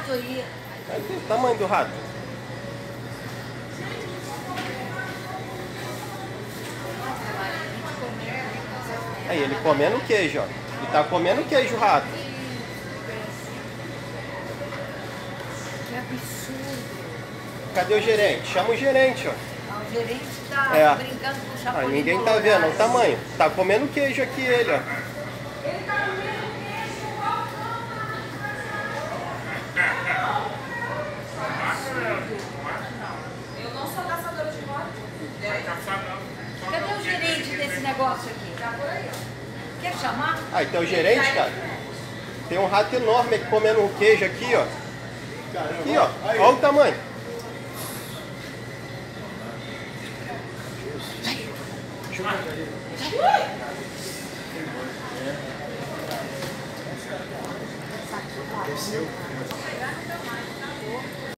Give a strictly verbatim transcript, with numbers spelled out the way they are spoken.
rato aí. Cadê o tamanho do rato? Aí, ele comendo queijo, ó. Ele tá comendo queijo, o rato. Que absurdo. Cadê o gerente? Chama o gerente, ó. Ah, o gerente tá É. brincando com o Ah, chapolin ninguém tá colorado. vendo o tamanho. Tá comendo queijo aqui, ele, ó. Eu não sou caçadora de morte. Cadê o gerente desse negócio aqui? Tá por aí, ó. Quer chamar? Ah, então o gerente, cara. Tem um rato enorme aqui comendo um queijo aqui, ó. Aqui, ó. Olha o tamanho. Desceu.